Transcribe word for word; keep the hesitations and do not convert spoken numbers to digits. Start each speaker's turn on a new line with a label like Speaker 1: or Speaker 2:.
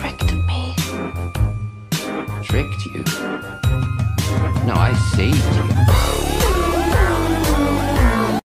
Speaker 1: tricked me.
Speaker 2: Tricked you? No, I saved you.